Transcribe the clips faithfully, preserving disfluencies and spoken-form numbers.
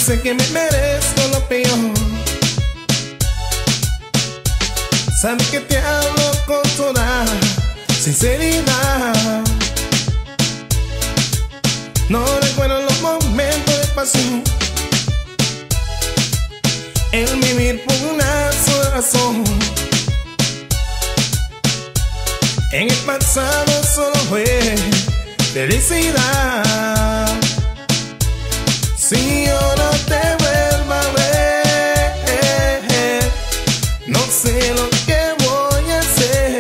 sé que me merezco lo peor. Sabes que te hablo con toda sinceridad. No recuerdo los momentos de pasión, el vivir por una sola razón. En el pasado solo fue felicidad. Si yo no te vuelvo a ver, no sé lo que voy a hacer.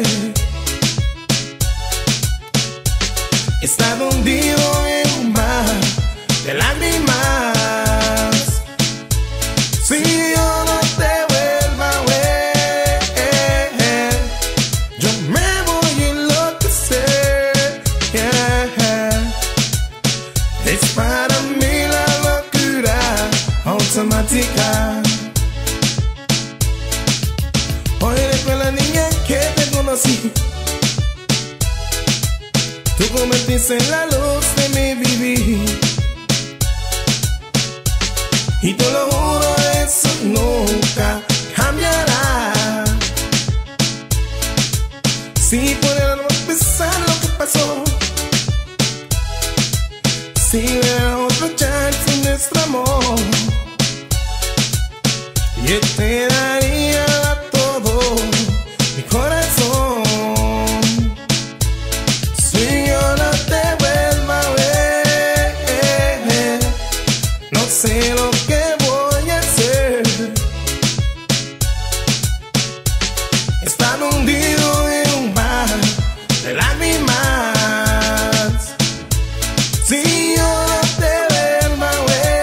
He estado hundido en un mar de lágrimas. Si yo no te vuelvo a ver, yo me voy a enloquecer, yeah. Es para mí la locura automática. Hoy recuerdo la niña que te conocí. Tú convertiste en la luz de mi vivir. Y te lo juro, eso nunca cambiará. Si pudiéramos pensar lo que pasó, si hubiera otro chance en nuestro amor, yo te daría todo mi corazón. Si yo no te vuelvo a ver, no sé lo que voy a hacer. Estar hundido en un mar de lágrimas. Si yo no te vuelvo a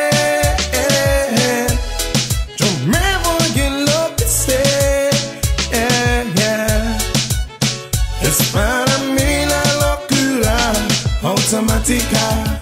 ver, yo me voy a enloquecer, yeah, yeah. Es para mí la locura automática.